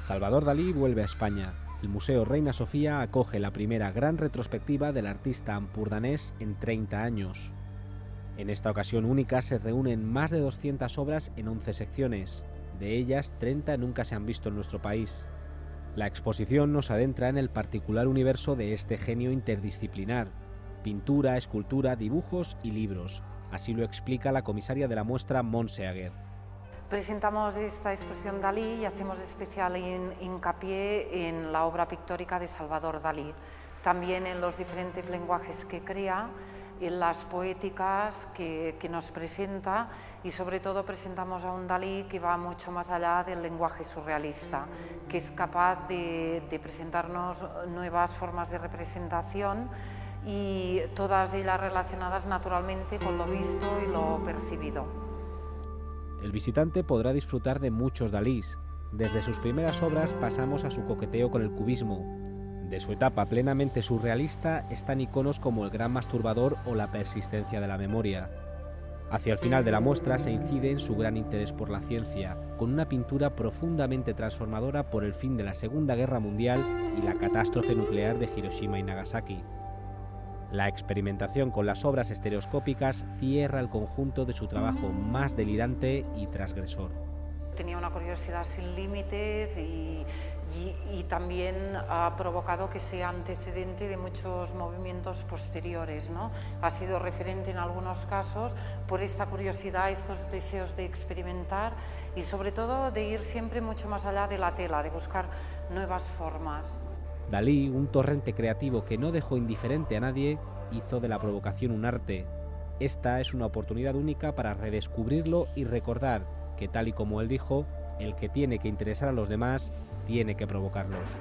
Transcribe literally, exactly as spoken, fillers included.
Salvador Dalí vuelve a España. El Museo Reina Sofía acoge la primera gran retrospectiva del artista ampurdanés en treinta años. En esta ocasión única se reúnen más de doscientas obras en once secciones. De ellas, treinta nunca se han visto en nuestro país. La exposición nos adentra en el particular universo de este genio interdisciplinar: pintura, escultura, dibujos y libros. Así lo explica la comisaria de la muestra, Montse Aguer. Presentamos esta exposición Dalí y hacemos especial hincapié en la obra pictórica de Salvador Dalí, también en los diferentes lenguajes que crea, en las poéticas que, que nos presenta, y sobre todo presentamos a un Dalí que va mucho más allá del lenguaje surrealista, que es capaz de, de presentarnos nuevas formas de representación, y todas ellas relacionadas naturalmente con lo visto y lo percibido. El visitante podrá disfrutar de muchos Dalís. Desde sus primeras obras pasamos a su coqueteo con el cubismo. De su etapa plenamente surrealista están iconos como el Gran Masturbador o la persistencia de la memoria. Hacia el final de la muestra se incide en su gran interés por la ciencia, con una pintura profundamente transformadora por el fin de la Segunda Guerra Mundial y la catástrofe nuclear de Hiroshima y Nagasaki. La experimentación con las obras estereoscópicas cierra el conjunto de su trabajo más delirante y transgresor. Tenía una curiosidad sin límites y, y, y también ha provocado que sea antecedente de muchos movimientos posteriores, ¿no? Ha sido referente en algunos casos por esta curiosidad, estos deseos de experimentar y sobre todo de ir siempre mucho más allá de la tela, de buscar nuevas formas. Dalí, un torrente creativo que no dejó indiferente a nadie, hizo de la provocación un arte. Esta es una oportunidad única para redescubrirlo y recordar que, tal y como él dijo, el que tiene que interesar a los demás tiene que provocarlos.